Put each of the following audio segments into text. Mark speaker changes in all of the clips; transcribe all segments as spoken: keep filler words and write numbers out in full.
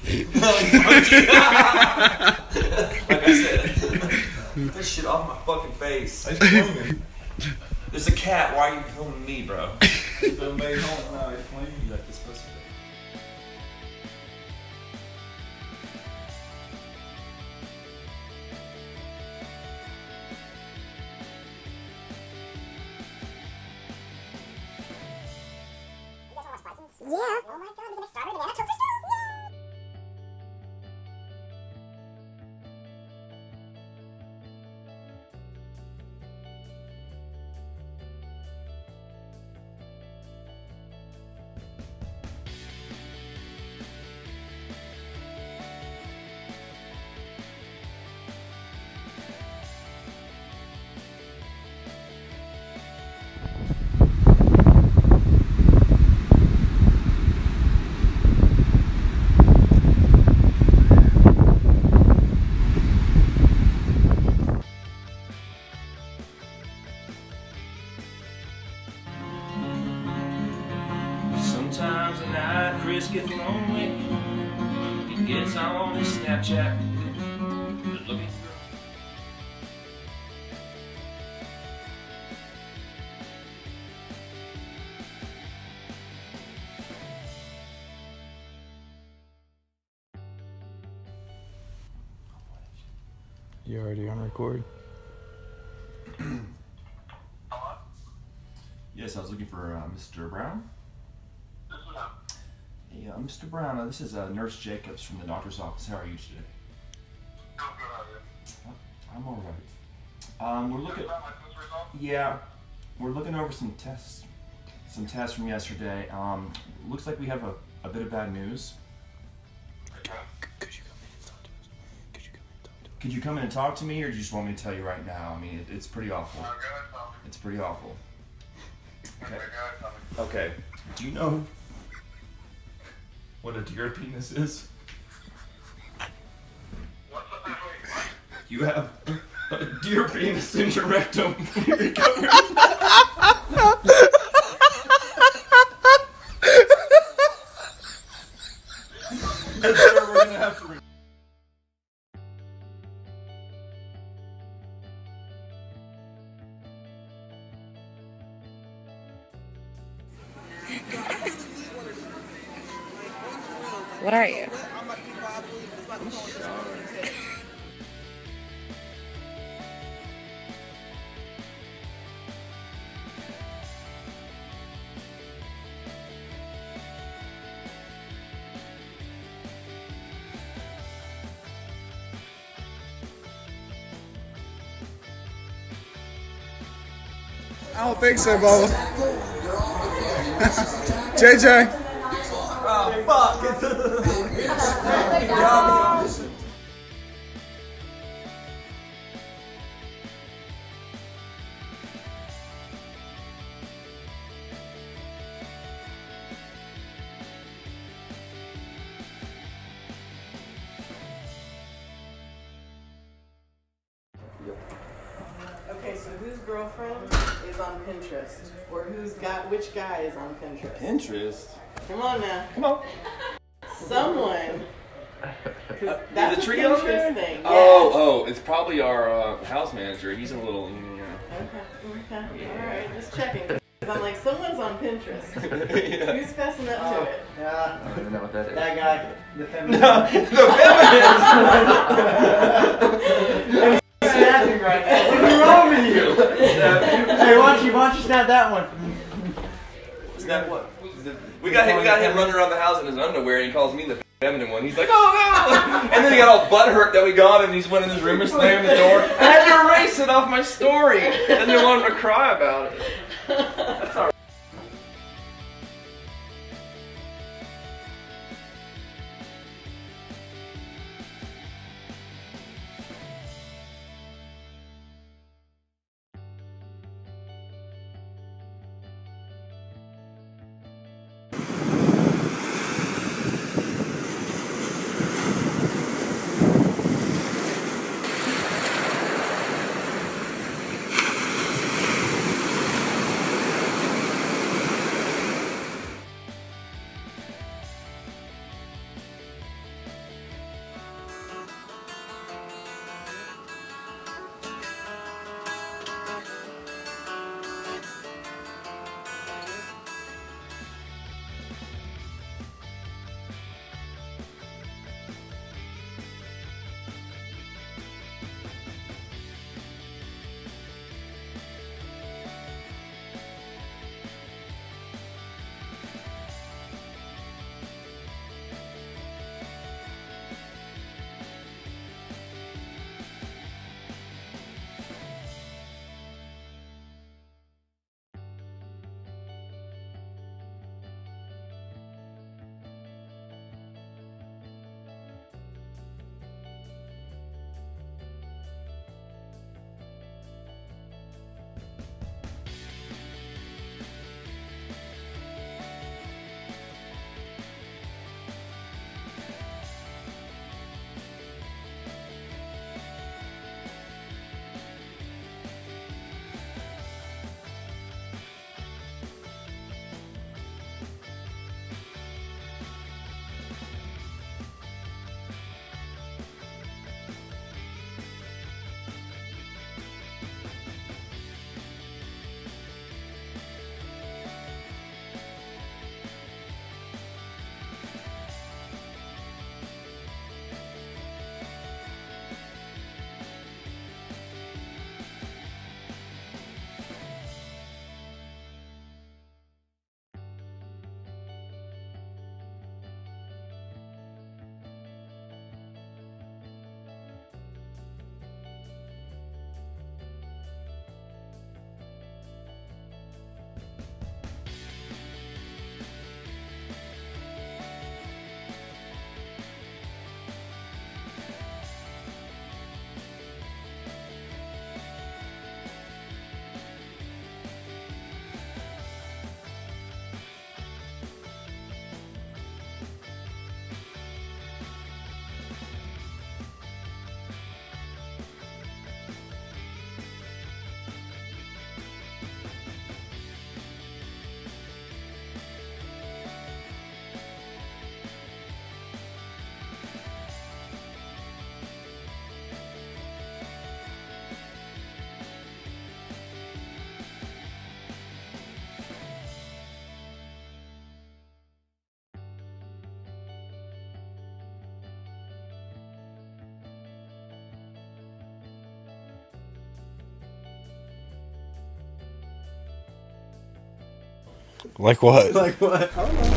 Speaker 1: Like I said, get this shit off my fucking face.
Speaker 2: He's cleaning.
Speaker 1: There's a cat. Why are you filming me, bro?
Speaker 2: He's been made home now. He's cleaning.
Speaker 1: You like this pussy?
Speaker 3: Yeah. Oh my god, we're gonna start a banana toaster stove?
Speaker 1: Sometimes at night, Chris gets lonely. He gets on his Snapchat, looking for.
Speaker 2: You already on record?
Speaker 1: Yes, I was looking for uh, Mister Brown. Hey, uh, Mister Brown, uh, this is uh, Nurse Jacobs from the doctor's office. How are you today? I'm all right. Um, we're looking. Yeah, we're looking over some tests, some tests from yesterday. Um, looks like we have a, a bit of bad news. Could you come in and talk to us? Could you come in and talk to us? Could you come in and talk to me, or do you just want me to tell you right now? I mean, it, it's pretty awful. It's pretty awful. Okay. Okay. Do you know what a deer penis is? You have a deer penis in your rectum. That's where we're gonna have to.
Speaker 4: What are you?
Speaker 2: I don't think so, Bubba. J J.
Speaker 1: Oh, fuck.
Speaker 5: Okay, so whose girlfriend is on Pinterest? Or who's got, which guy is on Pinterest?
Speaker 1: Pinterest?
Speaker 5: Come on now.
Speaker 1: Come on.
Speaker 5: Someone.
Speaker 1: Uh,
Speaker 5: That's
Speaker 1: the
Speaker 5: a
Speaker 1: tree over there?
Speaker 5: Pinterest thing.
Speaker 1: Oh, oh, it's probably our uh, house manager. He's a little, you know.
Speaker 5: Okay, okay, alright, just checking. 'Cause I'm like, someone's on Pinterest.
Speaker 1: Yeah.
Speaker 5: Who's fessing up to it?
Speaker 6: Yeah,
Speaker 1: I don't even know what that is.
Speaker 6: that guy, the feminist.
Speaker 1: No, the feminist!
Speaker 6: He's snapping right now. What's wrong with you? Hey, why don't you, why don't you snap that one?
Speaker 1: Snap what? We got him, we got him running around the house in his underwear, and he calls me the feminine one. He's like, oh no! And then he got all butthurt that we got him, and he's went in his room and slammed the door. I had to erase it off my story. And then wanted to cry about it. That's all right.
Speaker 2: Like what?
Speaker 6: Like what?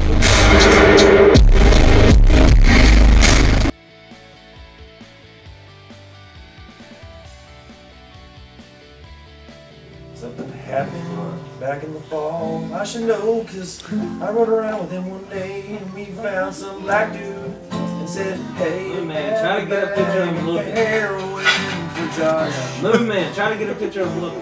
Speaker 7: Something happened back in the fall. I should know, cause I rode around with him one day and we found some black dude and said, hey,
Speaker 6: Little man, try to get a picture of him looking.
Speaker 7: heroin for Josh.
Speaker 6: Little man, try to get a picture of him looking.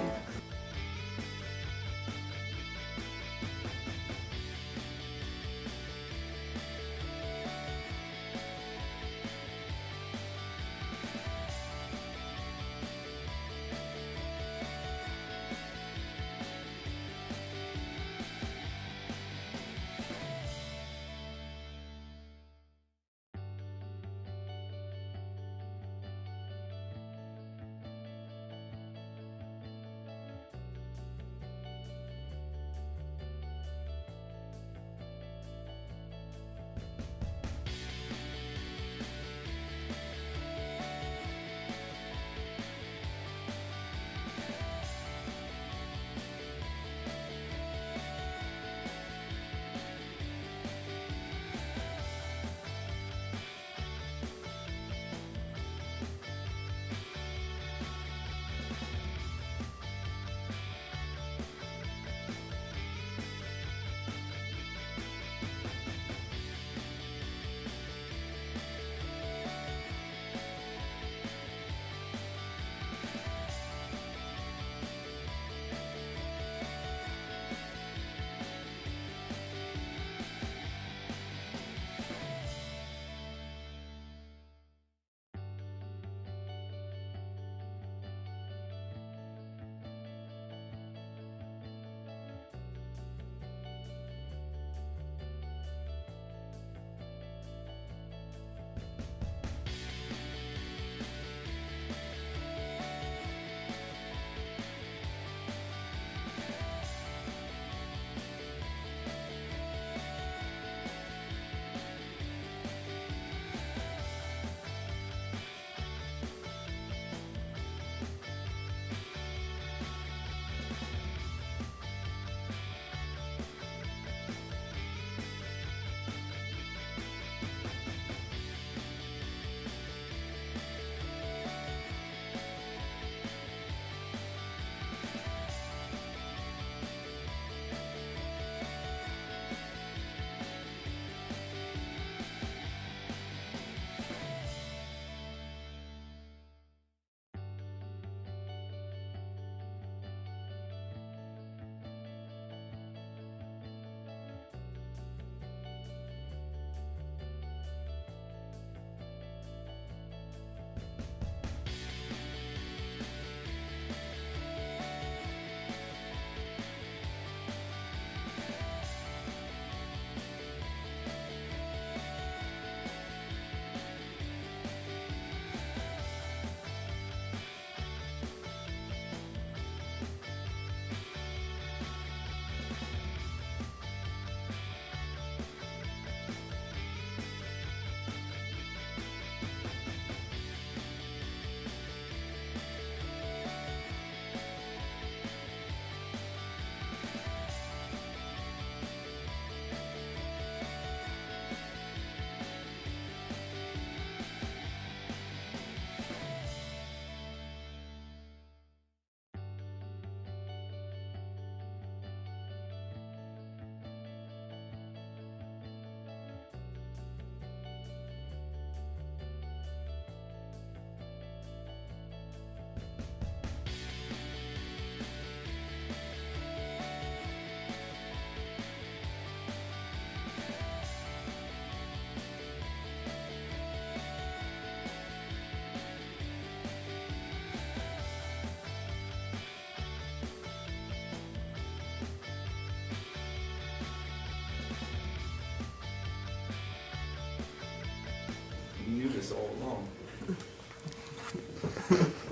Speaker 1: You knew this all along.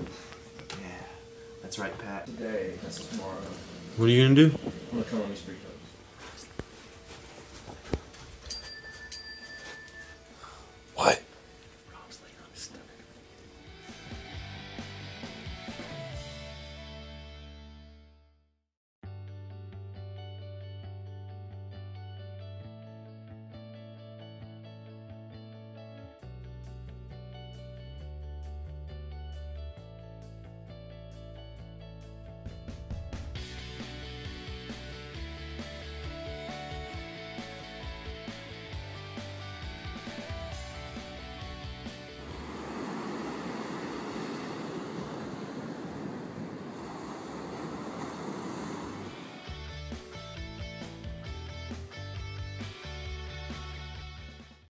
Speaker 7: Yeah, that's right, Pat.
Speaker 1: Today, that's tomorrow.
Speaker 2: What are you gonna do?
Speaker 1: I'm gonna come on these free